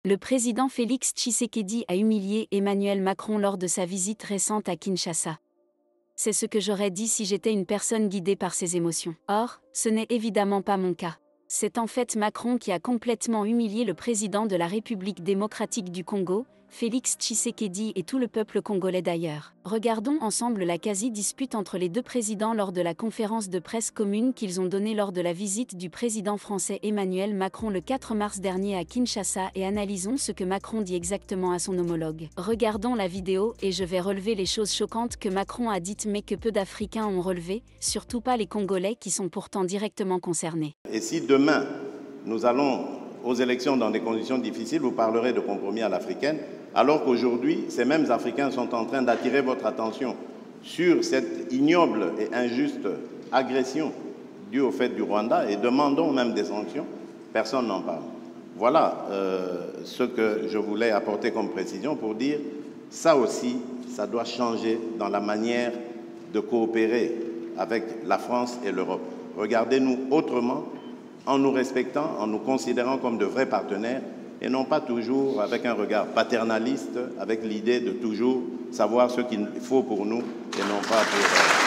Le président Félix Tshisekedi a humilié Emmanuel Macron lors de sa visite récente à Kinshasa. C'est ce que j'aurais dit si j'étais une personne guidée par ses émotions. Or, ce n'est évidemment pas mon cas. C'est en fait Macron qui a complètement humilié le président de la République démocratique du Congo, Félix Tshisekedi et tout le peuple congolais d'ailleurs. Regardons ensemble la quasi-dispute entre les deux présidents lors de la conférence de presse commune qu'ils ont donnée lors de la visite du président français Emmanuel Macron le 4 mars dernier à Kinshasa et analysons ce que Macron dit exactement à son homologue. Regardons la vidéo et je vais relever les choses choquantes que Macron a dites mais que peu d'Africains ont relevées, surtout pas les Congolais qui sont pourtant directement concernés. Et si demain, nous allons aux élections dans des conditions difficiles, vous parlerez de compromis à l'africaine, alors qu'aujourd'hui, ces mêmes Africains sont en train d'attirer votre attention sur cette ignoble et injuste agression due au fait du Rwanda et demandons même des sanctions, personne n'en parle. Voilà ce que je voulais apporter comme précision pour dire ça aussi, ça doit changer dans la manière de coopérer avec la France et l'Europe. Regardez-nous autrement, en nous respectant, en nous considérant comme de vrais partenaires et non pas toujours avec un regard paternaliste, avec l'idée de toujours savoir ce qu'il faut pour nous et non pas pour...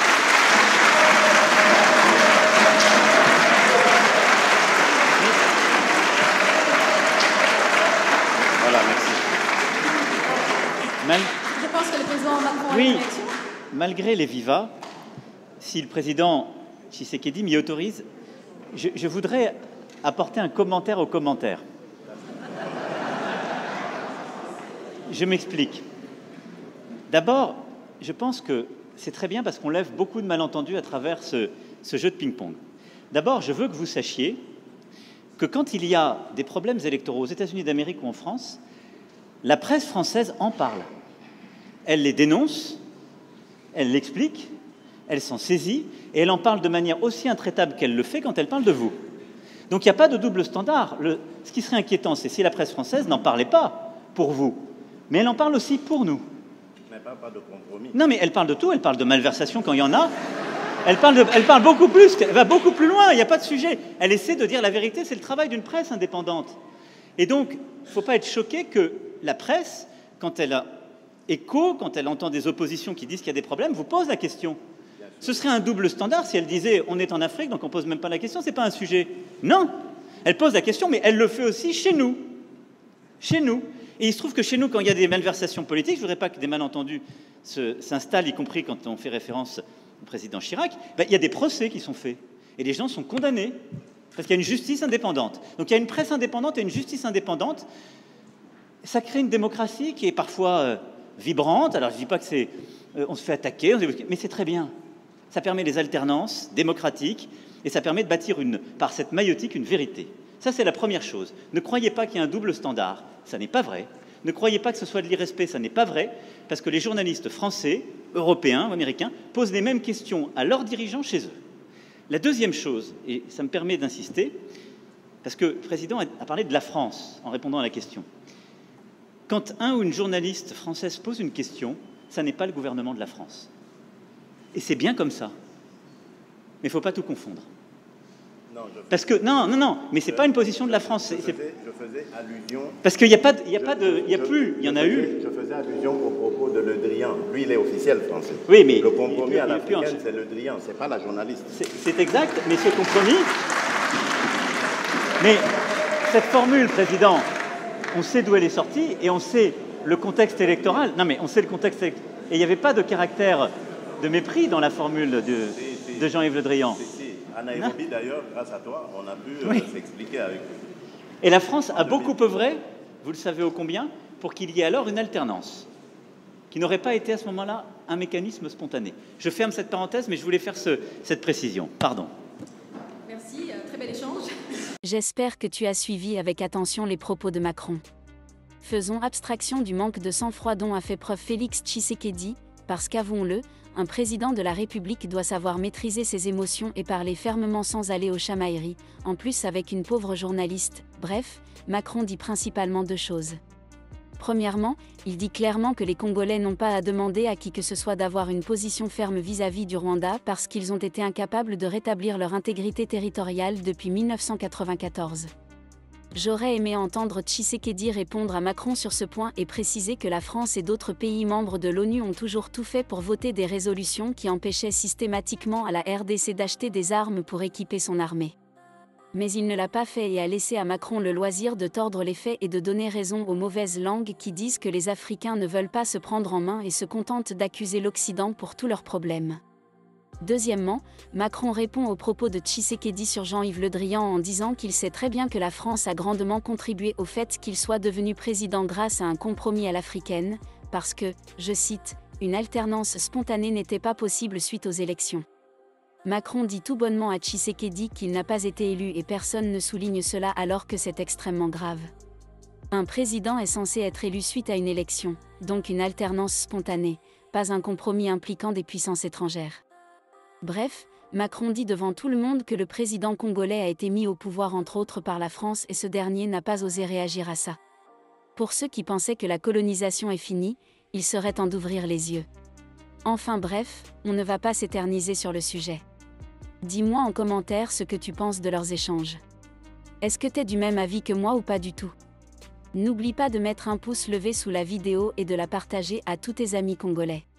Voilà, merci. Je pense que le président Macron a Oui, une réaction. malgré les vivas, si le président Tshisekedi m'y autorise, je voudrais apporter un commentaire au commentaire. Je m'explique. D'abord, je pense que c'est très bien parce qu'on lève beaucoup de malentendus à travers ce jeu de ping-pong. D'abord, je veux que vous sachiez que quand il y a des problèmes électoraux aux États-Unis d'Amérique ou en France, la presse française en parle. Elle les dénonce, elle l'explique, elle s'en saisit et elle en parle de manière aussi intraitable qu'elle le fait quand elle parle de vous. Donc il n'y a pas de double standard. Ce qui serait inquiétant, c'est si la presse française n'en parlait pas pour vous, mais elle en parle aussi pour nous. Mais pas de compromis. Non, mais elle parle de tout, elle parle de malversation quand il y en a. Elle parle beaucoup plus, elle va beaucoup plus loin, il n'y a pas de sujet. Elle essaie de dire la vérité, c'est le travail d'une presse indépendante. Et donc, il ne faut pas être choqué que la presse, quand elle a écho, quand elle entend des oppositions qui disent qu'il y a des problèmes, vous pose la question. Ce serait un double standard si elle disait « on est en Afrique, donc on ne pose même pas la question, ce n'est pas un sujet ». Non, elle pose la question, mais elle le fait aussi chez nous. Chez nous. Et il se trouve que chez nous, quand il y a des malversations politiques, je ne voudrais pas que des malentendus s'installent, y compris quand on fait référence au président Chirac, il y a des procès qui sont faits. Et les gens sont condamnés, parce qu'il y a une justice indépendante. Donc il y a une presse indépendante et une justice indépendante. Ça crée une démocratie qui est parfois vibrante. Alors je ne dis pas que c'est... on se fait attaquer, mais c'est très bien. Ça permet les alternances démocratiques et ça permet de bâtir par cette maïeutique une vérité. Ça, c'est la première chose. Ne croyez pas qu'il y a un double standard, ça n'est pas vrai. Ne croyez pas que ce soit de l'irrespect, ça n'est pas vrai, parce que les journalistes français, européens ou américains posent les mêmes questions à leurs dirigeants chez eux. La deuxième chose, et ça me permet d'insister, parce que le président a parlé de la France en répondant à la question. Quand un ou une journaliste française pose une question, ça n'est pas le gouvernement de la France. Et c'est bien comme ça. Mais il ne faut pas tout confondre. Non, parce que non, mais c'est pas une position de la France. Je faisais allusion. Parce qu'il n'y a pas, il y a plus, il y en a eu. Je faisais allusion au propos de Le Drian. Lui, il est officiel français. Oui, mais le compromis à l'africaine, c'est Le Drian, c'est pas la journaliste. C'est exact, mais ce compromis. Mais cette formule, président, on sait d'où elle est sortie et on sait le contexte électoral. Non, mais on sait le contexte électoral. Et il n'y avait pas de caractère de mépris dans la formule de Jean-Yves Le Drian. À Nairobi, d'ailleurs, grâce à toi, on a pu s'expliquer avec lui. Et la France a beaucoup œuvré, vous le savez ô combien, pour qu'il y ait alors une alternance, qui n'aurait pas été à ce moment-là un mécanisme spontané. Je ferme cette parenthèse, mais je voulais faire cette précision. Pardon. Merci, très bel échange. J'espère que tu as suivi avec attention les propos de Macron. Faisons abstraction du manque de sang-froid dont a fait preuve Félix Tshisekedi, parce qu'avouons-le, un président de la République doit savoir maîtriser ses émotions et parler fermement sans aller aux chamailleries, en plus avec une pauvre journaliste. Bref, Macron dit principalement deux choses. Premièrement, il dit clairement que les Congolais n'ont pas à demander à qui que ce soit d'avoir une position ferme vis-à-vis du Rwanda parce qu'ils ont été incapables de rétablir leur intégrité territoriale depuis 1994. J'aurais aimé entendre Tshisekedi répondre à Macron sur ce point et préciser que la France et d'autres pays membres de l'ONU ont toujours tout fait pour voter des résolutions qui empêchaient systématiquement à la RDC d'acheter des armes pour équiper son armée. Mais il ne l'a pas fait et a laissé à Macron le loisir de tordre les faits et de donner raison aux mauvaises langues qui disent que les Africains ne veulent pas se prendre en main et se contentent d'accuser l'Occident pour tous leurs problèmes. Deuxièmement, Macron répond aux propos de Tshisekedi sur Jean-Yves Le Drian en disant qu'il sait très bien que la France a grandement contribué au fait qu'il soit devenu président grâce à un compromis à l'africaine, parce que, je cite, « une alternance spontanée n'était pas possible suite aux élections ». Macron dit tout bonnement à Tshisekedi qu'il n'a pas été élu et personne ne souligne cela alors que c'est extrêmement grave. Un président est censé être élu suite à une élection, donc une alternance spontanée, pas un compromis impliquant des puissances étrangères. Bref, Macron dit devant tout le monde que le président congolais a été mis au pouvoir entre autres par la France et ce dernier n'a pas osé réagir à ça. Pour ceux qui pensaient que la colonisation est finie, il serait temps d'ouvrir les yeux. Enfin bref, on ne va pas s'éterniser sur le sujet. Dis-moi en commentaire ce que tu penses de leurs échanges. Est-ce que t'es du même avis que moi ou pas du tout? N'oublie pas de mettre un pouce levé sous la vidéo et de la partager à tous tes amis congolais.